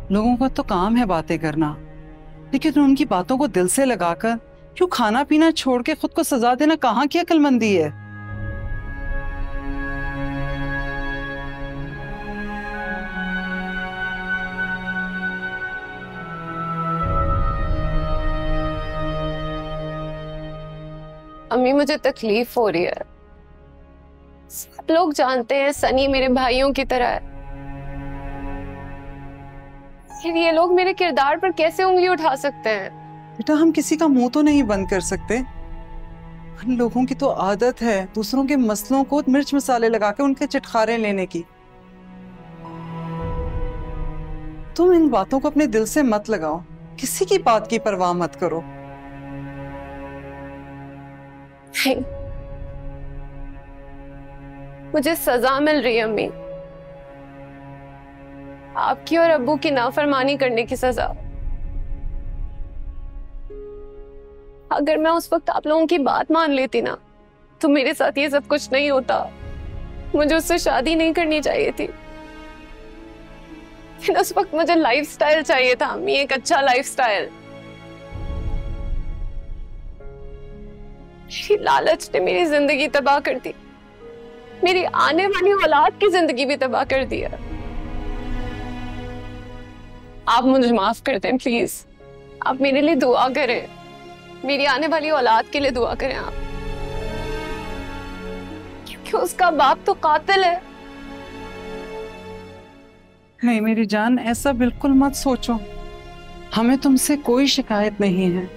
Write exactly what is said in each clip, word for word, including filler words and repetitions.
लोगों का तो काम है बातें करना, लेकिन उनकी बातों को दिल से लगाकर क्यों खाना पीना छोड़ के खुद को सजा देना कहाँ की अक्लमंदी है। अम्मी मुझे तकलीफ हो रही है। सब लोग जानते हैं सनी मेरे भाइयों की तरह है, फिर ये लोग मेरे किरदार पर कैसे उंगली उठा सकते हैं? बेटा हम किसी का मुंह तो नहीं बंद कर सकते। उन लोगों की तो आदत है दूसरों के मसलों को मिर्च मसाले लगा के उनके चिटखारे लेने की। तुम इन बातों को अपने दिल से मत लगाओ, किसी की बात की परवाह मत करो। नहीं, मुझे सजा मिल रही है अम्मी, आपकी और अब्बू की नाफरमानी करने की सजा। अगर मैं उस वक्त आप लोगों की बात मान लेती ना तो मेरे साथ ये सब कुछ नहीं होता। मुझे उससे शादी नहीं करनी चाहिए थी, लेकिन उस वक्त मुझे लाइफस्टाइल चाहिए था अम्मी, एक अच्छा लाइफस्टाइल। मेरी लालच ने मेरी जिंदगी तबाह कर दी, मेरी आने वाली औलाद की जिंदगी भी तबाह कर दिया। आप मुझे माफ कर दें प्लीज, आप मेरे लिए दुआ करें, मेरी आने वाली औलाद के लिए दुआ करें आप, क्योंकि उसका बाप तो कातिल है। नहीं मेरी जान, ऐसा बिल्कुल मत सोचो, हमें तुमसे कोई शिकायत नहीं है।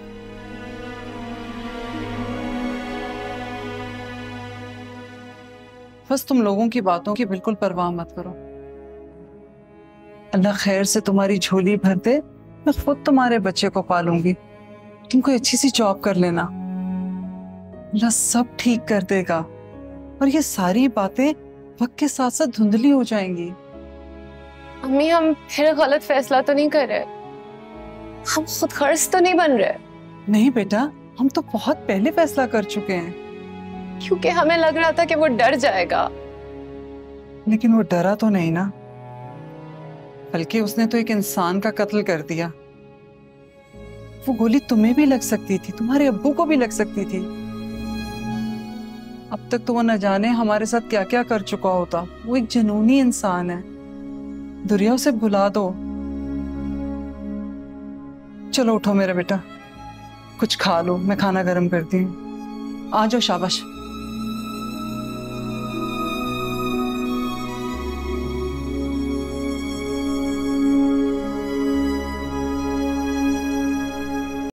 बस तुम लोगों की बातों की बिल्कुल परवाह मत करो। अल्लाह खैर से तुम्हारी झोली भर दे, मैं खुद तुम्हारे बच्चे को पालूंगी। तुम कोई अच्छी सी जॉब कर लेना, अल्लाह सब ठीक कर देगा और ये सारी बातें वक्त के साथ साथ धुंधली हो जाएंगी। अम्मी हम फिर गलत फैसला तो नहीं कर रहे, हम खुद गर्ज तो नहीं बन रहे? नहीं बेटा, हम तो बहुत पहले फैसला कर चुके हैं। क्योंकि हमें लग रहा था कि वो डर जाएगा। लेकिन वो डरा तो नहीं ना, बल्कि उसने तो एक इंसान का कत्ल कर दिया। वो गोली तुम्हें भी लग सकती थी, तुम्हारे अब्बू को भी लग सकती थी। अब तक तो वो न जाने हमारे साथ क्या क्या कर चुका होता। वो एक जुनूनी इंसान है, दुनिया उसे भुला दो। चलो उठो मेरा बेटा, कुछ खा लो, मैं खाना गर्म करती हूँ। आ जाओ, शाबाश।